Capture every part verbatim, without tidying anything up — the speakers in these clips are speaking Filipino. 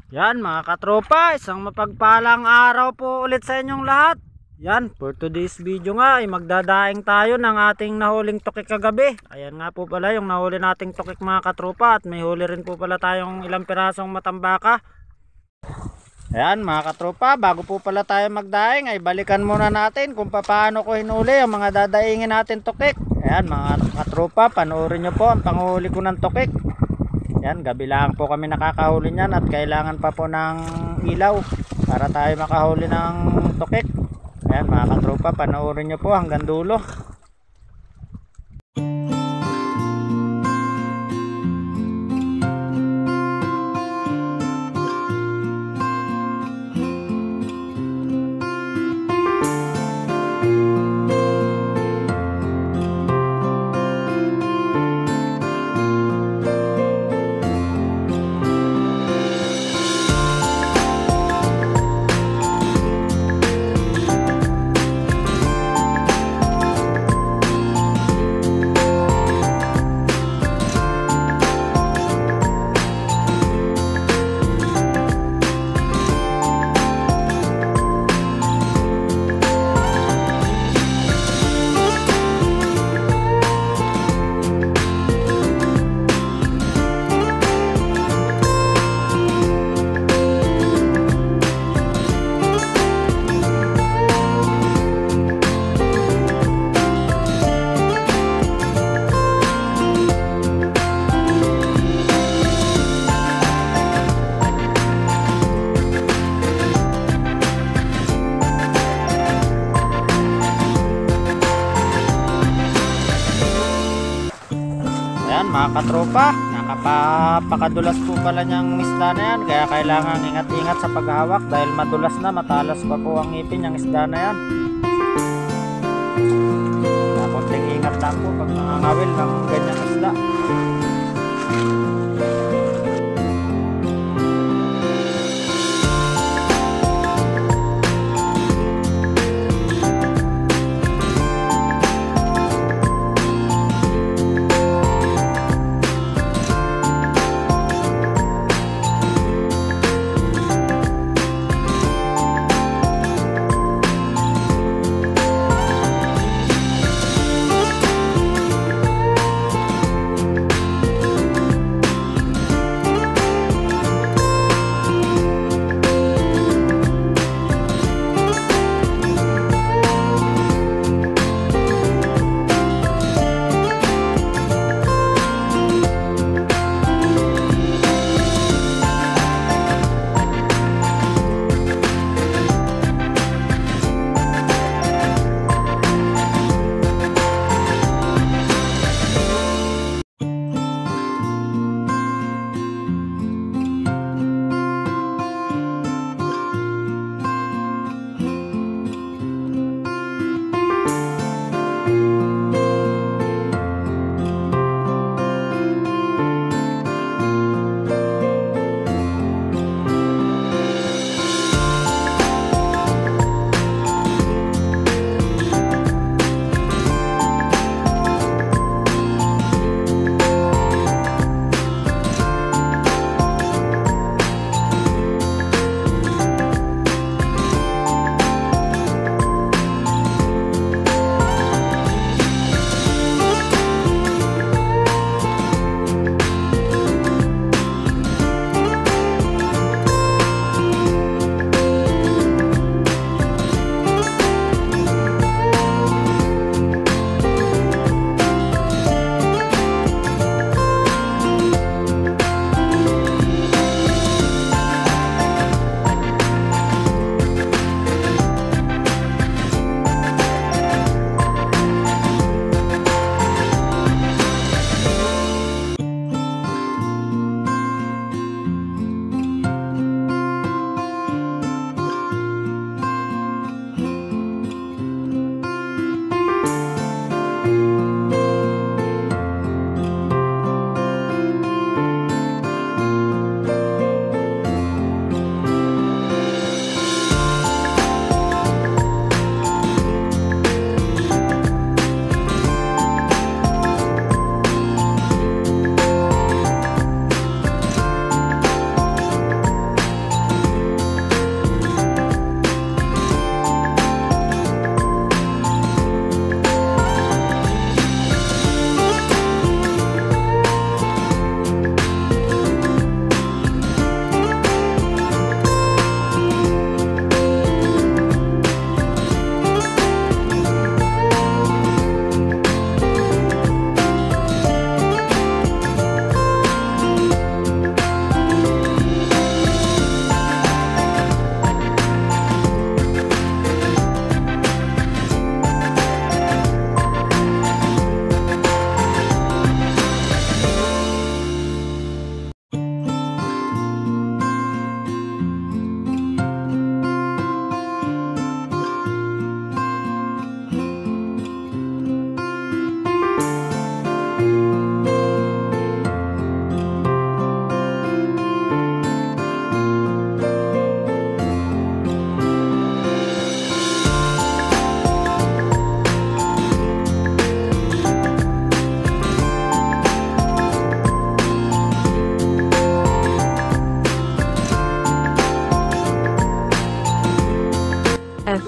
Yan mga katropa, isang mapagpalang araw po ulit sa inyong lahat. Yan, for today's video nga ay magdadaing tayo ng ating nahuling tukik kagabi. Ayan nga po pala yung nahuli nating tukik mga katropa, at may huli rin po pala tayong ilang pirasong matambaka. Ayan mga katropa, bago po pala tayo magdaing ay balikan muna natin kung paano ko hinuli ang mga dadaingin natin tukik. Ayan mga katropa, panoorin nyo po ang panghuli ko ng tukik. Yan, gabi lang po kami nakakahuli niyan at kailangan pa po ng ilaw para tayo makahuli ng tukik. Ayan mga katropa, panoorin nyo po hanggang dulo. Ayan mga katropa, nakapapakadulas po pala niyang isda na yan, kaya kailangan ingat-ingat sa paghawak dahil madulas na, matalas pa po ang ngipin niyang isda na yan. Kaya konting ingat lang po pag nangangawil ng ganyang isda.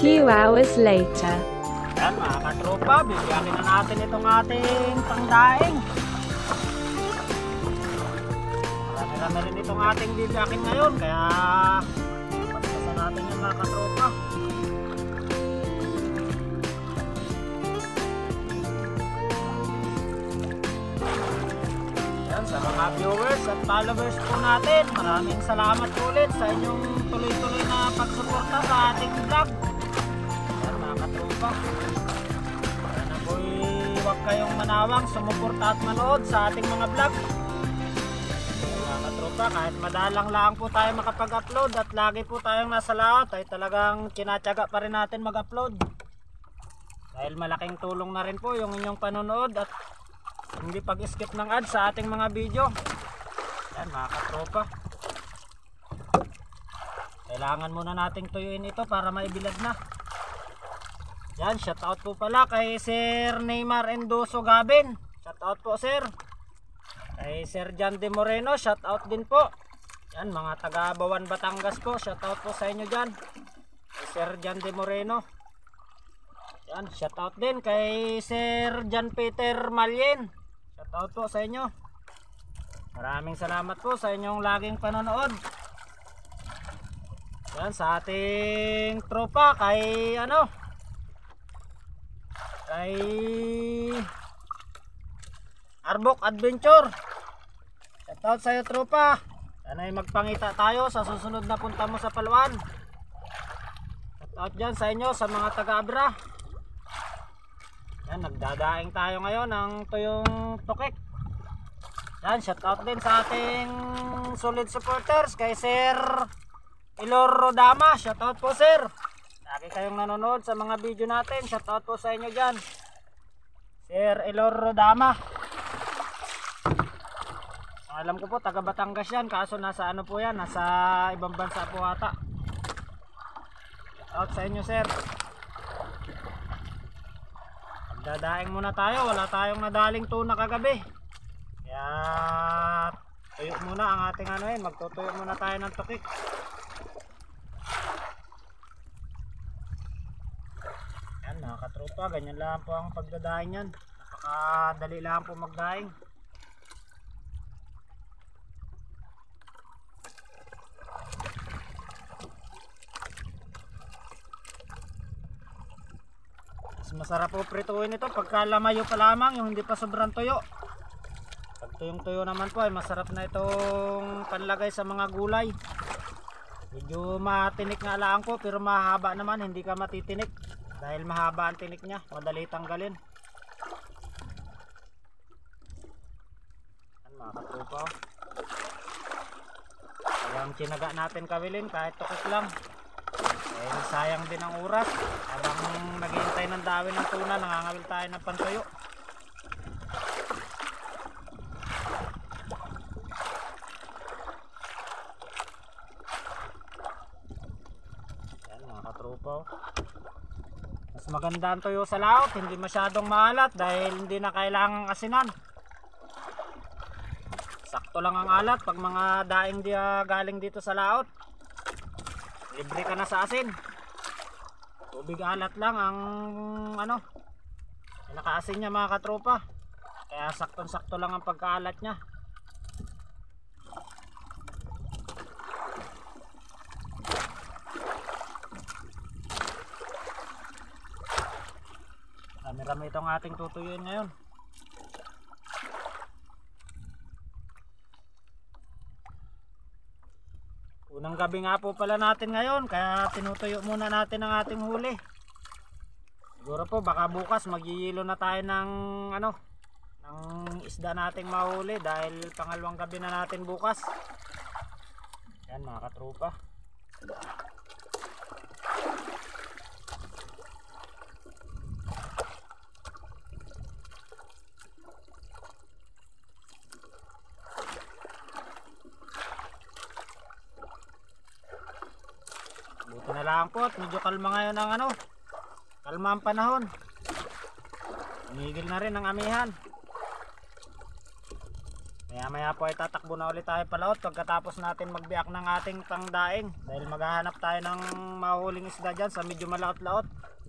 few hours later. Yan mga katropa, bibigyan na natin itong ating pangdaing. Marami-rami rin itong ating bibiyakin ngayon, kaya pagpasa natin yung mga katropa. Yan, sa mga viewers at followers po natin, maraming salamat ulit sa inyong tuloy-tuloy na pagsuporta sa ating vlog. Yan mga katropa, sana po'y huwag kayong manawang sumuporta at manood sa ating mga vlog. Mga katropa, kahit madalang lang po tayo makapag-upload at lagi po tayong nasa laot, ay talagang tinatyaga pa rin natin mag-upload. Dahil malaking tulong na rin po yung inyong panonood at hindi pag-skip ng ads sa ating mga video. Yan mga katropa, kailangan muna nating tuyuin ito para maibilad na. Yan, shoutout po pala kay Sir Neymar Endoso Gabin. Shoutout po sir. Kay Sir Jan De Moreno, shoutout din po. Yan, mga taga Bawan Batangas po, shoutout po sa inyo dyan. Kay Sir Jan De Moreno. Yan, shoutout din kay Sir Jan Peter Malyen. Shoutout po sa inyo. Maraming salamat po sa inyong laging panonood. Yan, sa ating tropa kay ano, kay Arbok Adventure. Shoutout sa iyo tropa. Sana ay magpangita tayo sa susunod na punta mo sa Palawan. Shoutout dyan sa inyo sa mga taga-Abra. Yan, nagdadaing tayo ngayon ng tuyong tukik. Yan, shoutout din sa ating solid supporters kay Sir Ilor Rodama. Shoutout po sir. Lagi kayong nanonood sa mga video natin. Shoutout po sa inyo dyan, Sir Ilor Rodama. Alam ko po taga Batangas yan, kaso nasa ano po yan, nasa ibang bansa po ata. Shoutout sa inyo sir. Magdadaing muna tayo, wala tayong nadaling tuna kagabi, kaya tuyo muna ang ating ano yun, magtutuyo muna tayo ng tukik. Yan mga katropa, ganyan lang po ang pagdadaing yan. Napakadali lang po magdaing. Mas masarap po prituin ito pagka lamayo pa lamang, yung hindi pa sobrang tuyo. Pag tuyong tuyo naman po ay masarap na itong panlagay sa mga gulay. Medyo matinik nga lang po, pero mahaba naman, hindi ka matitinik dahil mahaba ang tinik niya, madali tanggalin. Yan mga katropa, kayang tinaga natin kawilin kahit tukot lang. Eh, sayang din ang oras. Habang naghihintay ng dawin ng tuna, nangangawil tayo ng pantuyo. Yan mga katropa, mas maganda ang tuyo sa laot, hindi masyadong maalat dahil hindi na kailangang asinan. Sakto lang ang alat pag mga daing di galing dito sa laot. Libre ka na sa asin. Tubig alat lang ang ano, nakaasin niya mga katropa. Kaya saktong sakto lang ang pagkaalat niya. Rami-rami itong ating tutuyuin ngayon. Unang gabi nga po pala natin ngayon, kaya tinutuyo muna natin ang ating huli. Siguro po baka bukas magyiyelo na tayo ng ano, ng isda nating mahuli dahil pangalawang gabi na natin bukas. Yan mga katropa. Buti na lang po at medyo kalma ngayon ang ano, kalma ang panahon. Umigil na rin ang amihan. Kaya Maya maya po ay tatakbo na ulit tayo palaot pagkatapos natin magbiak ng ating pangdaing. Dahil maghahanap tayo ng mahuhuling isda dyan sa medyo malaot-laot.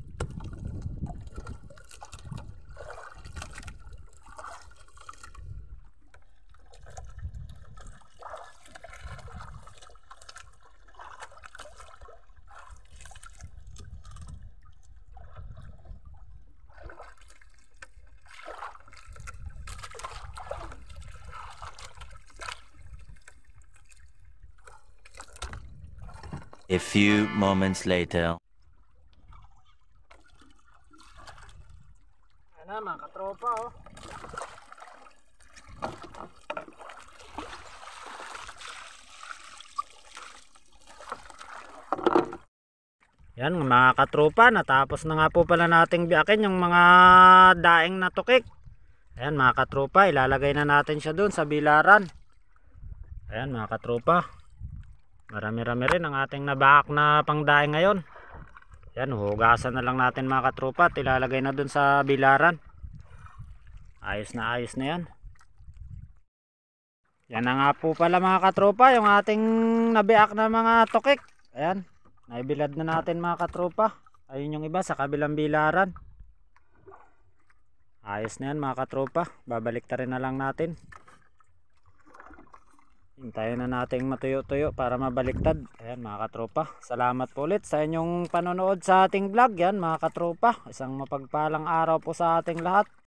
A few moments later. Ayan na mga katropa oh. Yan mga katropa, natapos na nga po pala nating biyakin yung mga daing na tukik. Ayan mga katropa, ilalagay na natin siya dun sa bilaran. Ayan mga katropa, marami-rami rin ang ating nabaak na pangdaing ngayon. Yan, hugasan na lang natin mga katropa at ilalagay na dun sa bilaran. Ayos na ayos na yan. Yan na nga po pala mga katropa yung ating nabiak na mga tukik. Ayan, naibilad na natin mga katropa. Ayun yung iba sa kabilang bilaran. Ayos na yan mga katropa, babalik ta rin na lang natin. Hintayin na natin matuyo-tuyo para mabaliktad. Ayan mga katropa, salamat po ulit sa inyong panonood sa ating vlog. Yan mga katropa, isang mapagpalang araw po sa ating lahat.